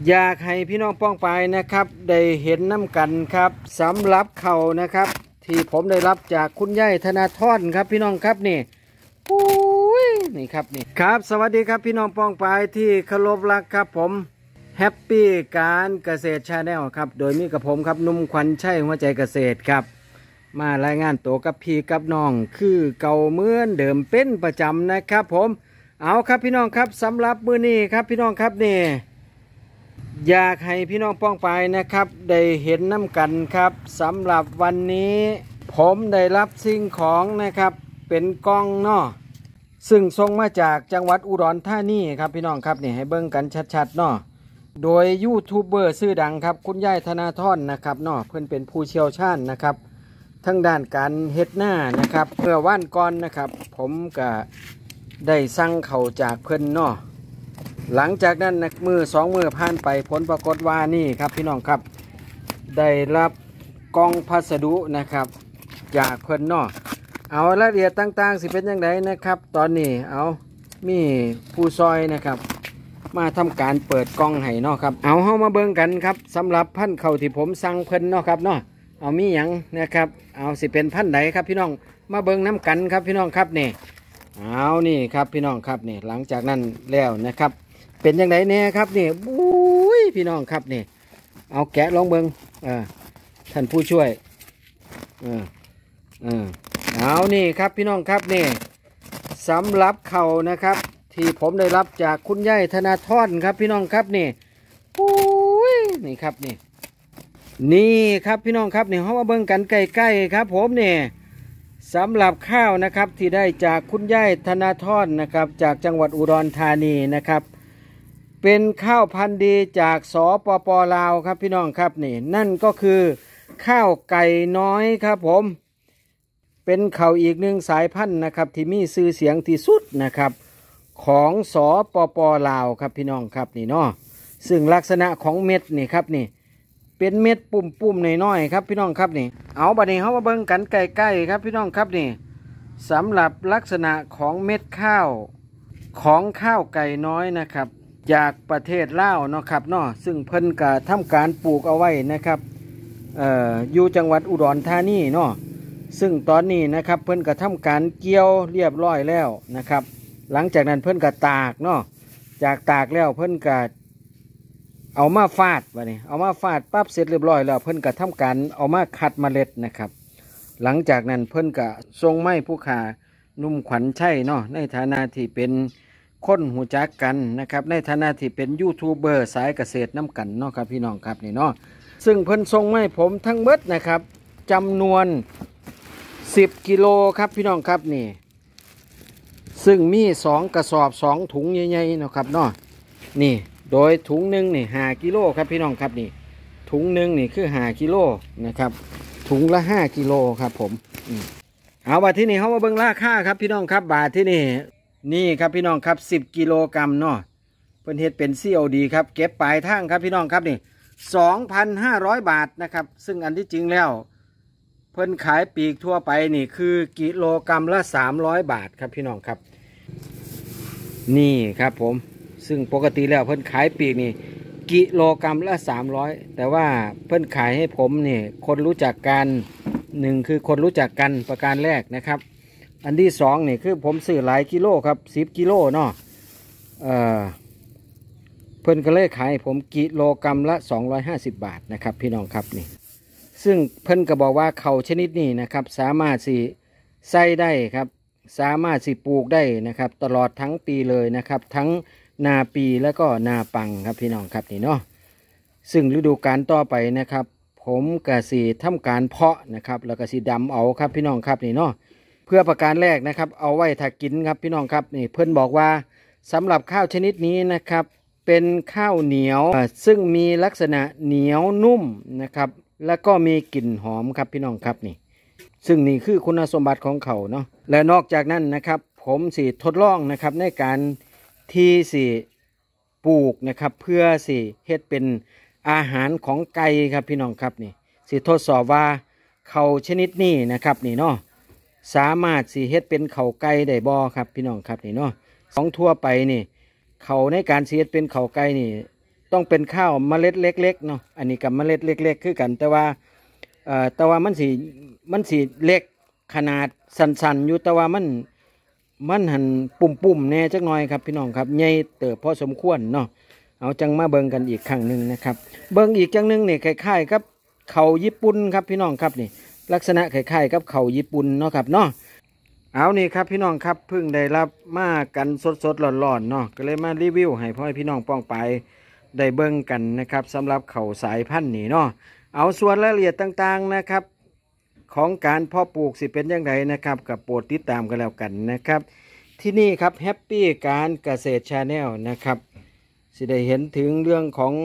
อยากให้พี่น้องป้องปายนะครับได้เห็นน้ำกันครับสำหรับเขานะครับที่ผมได้รับจากคุณยายธนาธรครับพี่น้องครับนี่อุ้ยนี่ครับนี่ครับสวัสดีครับพี่น้องป้องปายที่เคารพรักครับผมแฮปปี้การเกษตรชาแนลครับโดยมีกับผมครับนุ่มขวัญชัยหัวใจเกษตรครับมารายงานตัวกับพี่กับน้องคือเก่าเหมือนเดิมเป็นประจำนะครับผมเอาครับพี่น้องครับสำหรับมื้อนี้ครับพี่น้องครับนี่อยากให้พี่น้องป้องปายนะครับได้เห็นน้ำกันครับสำหรับวันนี้ผมได้รับสิ่งของนะครับเป็นกล้องเนาะซึ่งส่งมาจากจังหวัดอุดรธานีครับพี่น้องครับนี่ให้เบิ่งกันชัดๆเนาะโดยยูทูบเบอร์ชื่อดังครับคุณยายธนาธรนะครับเนาะเพื่อนเป็นผู้เชี่ยวชาญนะครับทั้งด้านการเฮ็ดหน้านะครับเมื่อวันก่อนนะครับผมก็ได้สั่งเขาจากเพิ่นเนาะหลังจากนั้นนะมือสองมือผ่านไปผลปรากฏว่านี่ครับพี่น้องครับได้รับกล่องพัสดุนะครับจากเพิ่นเนาะเอารายละเอียดต่างๆสิเป็นยังไงนะครับตอนนี้เอามีผู้ซอยนะครับมาทำการเปิดกล่องให้เนาะครับเอาเข้ามาเบิ่งกันครับสำหรับพันธุ์เขาที่ผมสั่งเพิ่นเนาะครับเนาะเอามีหยังนะครับเอาสิเป็นพันธุ์ไหนครับพี่น้องมาเบิ่งน้ำกันครับพี่น้องครับนี่เอานี่ครับพี่น้องครับนี่หลังจากนั้นแล้วนะครับเป็นยังไงเนี่ยครับนี่บุ้ยพี่น้องครับนี่เอาแกะลองเบิ่งท่านผู้ช่วยเอานี่ครับพี่น้องครับนี่สำหรับเขานะครับที่ผมได้รับจากคุณยายธนาธรครับพี่น้องครับนี่ปุ้ยนี่ครับนี่ครับพี่น้องครับนี่เขามาเบิ่งกันใกล้ๆครับผมนี่สำหรับข้าวนะครับที่ได้จากคุณยายธนาธรนะครับจากจังหวัดอุดรธานีนะครับเป็นข้าวพันธุ์ดีจากสปป.ลาวครับพี่น้องครับนี่นั่นก็คือข้าวไก่น้อยครับผมเป็นข้าวอีกหนึ่งสายพันธุ์นะครับที่มีชื่อเสียงที่สุดนะครับของสปป.ลาวครับพี่น้องครับนี่เนาะซึ่งลักษณะของเม็ดนี่ครับนี่เป็นเม็ดปุ่มๆน้อยๆครับพี่น้องครับนี่เอาบัดนี้เขามาเบิ่งกันใกล้ๆครับพี่น้องครับนี่สำหรับลักษณะของเม็ดข้าวของข้าวไก่น้อยนะครับจากประเทศลาวเนาะครับเนาะซึ่งเพิ่นก็ทำการปลูกเอาไว้นะครับอยู่จังหวัดอุดรธานีเนาะซึ่งตอนนี้นะครับเพิ่นก็ทำการเกี่ยวเรียบร้อยแล้วนะครับหลังจากนั้นเพิ่นก็ตากเนาะจากตากแล้วเพิ่นก็เอามาฟาดวะนี่เอามาฟาดปั๊บเสร็จเรียบร้อยแล้วเพิ่นก็ทำการเอามาคัดเมล็ดนะครับหลังจากนั้นเพิ่นก็ทรงไม้ผู้ขานุ่มขวัญชัยเนาะในฐานะที่เป็นคนหูจักกันนะครับในฐานะที่เป็นยูทูบเบอร์สายเกษตรน้ำกันเนาะครับพี่น้องครับนี่เนาะซึ่งเพิ่นทรงไม้ผมทั้งเบิดนะครับจำนวน10 กิโลครับพี่น้องครับนี่ซึ่งมี2 กระสอบ2 ถุงใหญ่ๆนะครับเนาะนี่โดยถุงหนึ่งนี่5 กิโลครับพี่น้องครับนี่ถุงหนึ่งนี่คือ5 กิโลนะครับถุงละ5 กิโลครับผมเอาบาทที่นี่เขามาเบิ่งราคาครับพี่น้องครับบาทที่นี่ครับพี่น้องครับ10 กิโลกรัมเนาะเพิ่นเฮ็ดเป็น COD ครับเก็บปลายทางครับพี่น้องครับนี่ 2,500 บาทนะครับซึ่งอันที่จริงแล้วเพิ่นขายปลีกทั่วไปนี่คือกิโลกรัมละ300 บาทครับพี่น้องครับนี่ครับผมซึ่งปกติแล้วเพิ่นขายปลีกนี่กิโลกรัมละ300แต่ว่าเพิ่นขายให้ผมนี่คนรู้จักกัน1คือคนรู้จักกันประการแรกนะครับอันที่2นี่คือผมซื้อหลายกิโลครับ10 กิโลเนาะเพิ่นก็เลยขายให้ผมกิโลกรัมละ250 บาทนะครับพี่น้องครับนี่ซึ่งเพิ่นก็บอกว่าเขาชนิดนี้นะครับสามารถสิใส่ได้ครับสามารถสิปลูกได้นะครับตลอดทั้งปีเลยนะครับทั้งนาปีแล้วก็นาปังครับพี่น้องครับนี่เนาะซึ่งฤดูกาลต่อไปนะครับผมก็สิทำการเพาะนะครับแล้วก็สิดำเอาครับพี่น้องครับนี่เนาะเพื่อประการแรกนะครับเอาไว้ถ้ากินครับพี่น้องครับนี่เพิ่นบอกว่าสำหรับข้าวชนิดนี้นะครับเป็นข้าวเหนียวซึ่งมีลักษณะเหนียวนุ่มนะครับแล้วก็มีกลิ่นหอมครับพี่น้องครับนี่ซึ่งนี่คือคุณสมบัติของเขาเนาะและนอกจากนั้นนะครับผมสิทดลองนะครับในการที่สิปลูกนะครับเพื่อสิเฮ็ดเป็นอาหารของไก่ครับพี่น้องครับนี่สิทดสอบว่าเขาชนิดนี้นะครับนี่เนาะสามารถสิเฮ็ดเป็นเขาไก่ได้บ่ครับพี่น้องครับนี่เนาะของทั่วไปนี่เขาในการสิเฮ็ดเป็นเขาไก่นี่ต้องเป็นข้าวเมล็ดเล็กๆเนาะอันนี้กับเมล็ดเล็กๆคือกันแต่ว่ามันสีเล็กขนาดสันๆอยู่แต่ว่ามันหันปุ่มๆแน่จักหน่อยครับพี่น้องครับใหญ่เติบพอสมควรเนาะเอาจังมาเบิ่งกันอีกครั้งหนึ่งนะครับเบิ่งอีกจังหนึ่งนี่คล้ายๆครับเข่าญี่ปุ่นครับพี่น้องครับนี่ลักษณะคล้ายๆกับเข่าญี่ปุ่นเนาะครับเนาะเอานี่ครับพี่น้องครับเพิ่งได้รับมากันสดๆร้อนๆเนาะก็เลยมารีวิวให้พ่อพี่น้องป้องไปได้เบิ่งกันนะครับสำหรับเข่าสายพันธุ์นี่เนาะเอาส่วนรายละเอียดต่างๆนะครับของการเพาะปลูกสิเป็นอย่างไรนะครับกับโปรดติดตามกันแล้วกันนะครับที่นี่ครับแฮปปี้การเกษตรชาแนลนะครับสิได้เห็นถึงเรื่องของ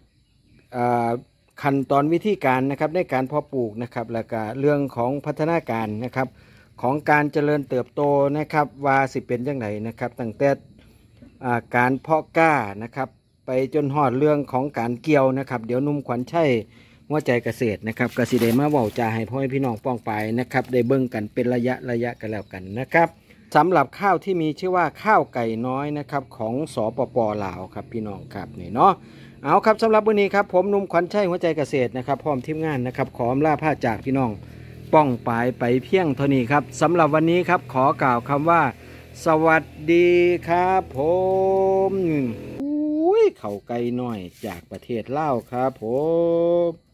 ขั้นตอนวิธีการนะครับในการเพาะปลูกนะครับแล้วก็เรื่องของพัฒนาการนะครับของการเจริญเติบโตนะครับว่าสิเป็นอย่างไรนะครับตั้งแต่การเพาะกล้านะครับไปจนหอดเรื่องของการเกี่ยวนะครับเดี๋ยวนุ่มขวัญชัยหัวใจเกษตรนะครับกสิเดมาเว้าจาให้พ่อพี่น้องป้องไปนะครับได้เบิ่งกันเป็นระยะกันแล้วกันนะครับสำหรับข้าวที่มีชื่อว่าข้าวไก่น้อยนะครับของสปป.ลาวครับพี่น้องครับนี่เนาะเอาครับสำหรับวันนี้ครับผมนุ่มขวัญชัยหัวใจเกษตรนะครับพร้อมทีมงานนะครับขออำลาพาจากพี่น้องป้องปายไปเพียงเท่านี้ครับสำหรับวันนี้ครับขอกล่าวคำว่าสวัสดีครับผมอุ้ยข้าวไก่น้อยจากประเทศลาวครับผม